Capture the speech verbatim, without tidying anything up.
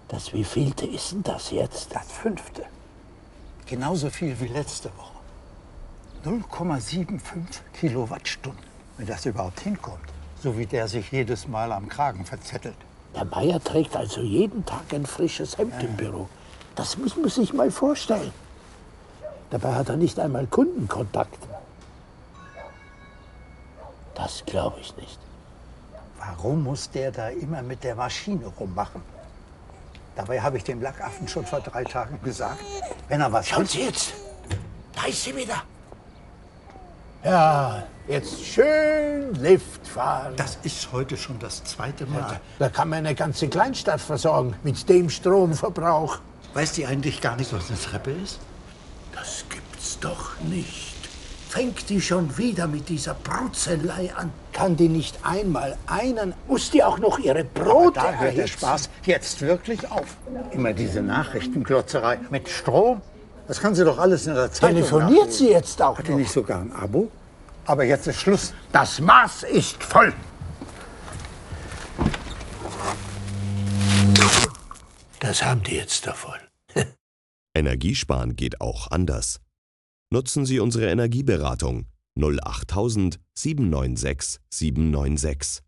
Das wievielte ist denn das jetzt? Das fünfte. Genauso viel wie letzte Woche. null Komma fünfundsiebzig Kilowattstunden, wenn das überhaupt hinkommt. So wie der sich jedes Mal am Kragen verzettelt. Der Meier trägt also jeden Tag ein frisches Hemd Ja. im Büro. Das muss man sich mal vorstellen. Dabei hat er nicht einmal Kundenkontakt. Das glaube ich nicht. Warum muss der da immer mit der Maschine rummachen? Dabei habe ich dem Lackaffen schon vor drei Tagen gesagt, wenn er was... Schauen Sie jetzt, da ist sie wieder. Ja, jetzt schön Lift fahren. Das ist heute schon das zweite Mal. Ja, da kann man eine ganze Kleinstadt versorgen mit dem Stromverbrauch. Weiß die eigentlich gar nicht, was eine Treppe ist? Das gibt's doch nicht. Fängt die schon wieder mit dieser Brutzelei an? Kann die nicht einmal einen? Muss die auch noch ihre Brote Aber da hört der erhitzen? Spaß jetzt wirklich auf. Immer diese Nachrichtenklotzerei mit Strom. Das kann sie doch alles in der Zeitung Telefoniert nachlesen. sie jetzt auch Hat die noch? nicht sogar ein Abo? Aber jetzt ist Schluss. Das Maß ist voll. Das haben die jetzt davon. Energiesparen geht auch anders. Nutzen Sie unsere Energieberatung null acht tausend, sieben neun sechs, sieben neun sechs.